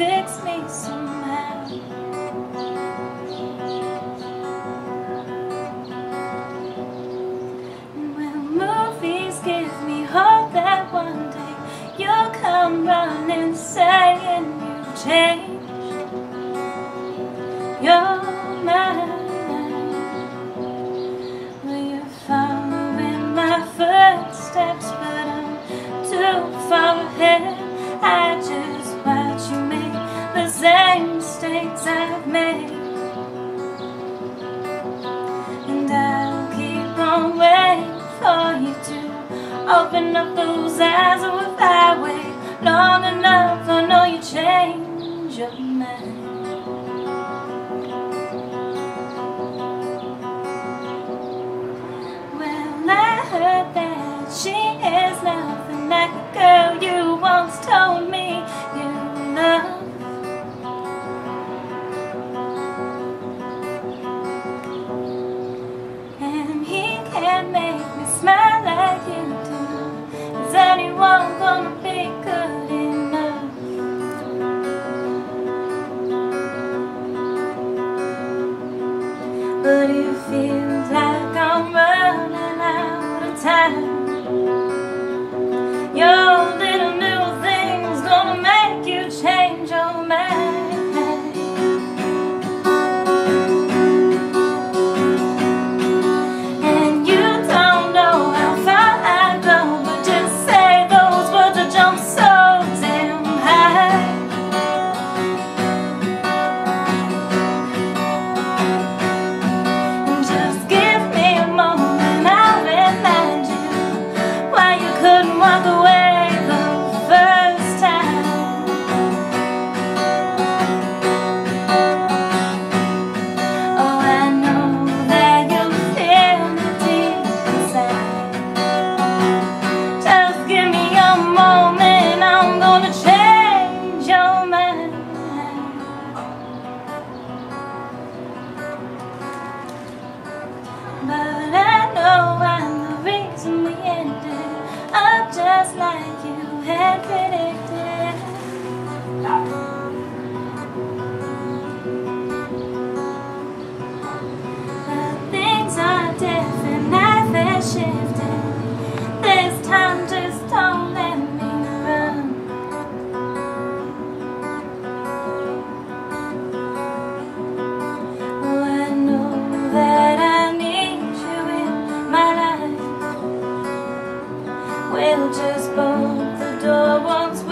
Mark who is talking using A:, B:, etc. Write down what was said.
A: fix me somehow. Well, movies give me hope that one day you'll come running saying you changed your mind. Well, you're following my footsteps, but I'm too far ahead. I just watch you make the same mistakes I've made, and I'll keep on waiting for you to open up those eyes. Or if I wait long enough, I know you change your mind. Well, I heard that she is nothing like the girl you once told me you loved. And he can't make me smile like you do. Is anyone gonna be good enough? But it feels like I'm running out of time. Your little new thing's gonna make you change your mind. And you don't know how far I go, but just say those words to jump so damn high. And just give me a moment, I'll remind you why you couldn't walk away. But I know I'm the reason we ended up just like you had predicted. But things are different, now they're shifting. This time just don't let me run. Oh, I know that we'll just bolt the door once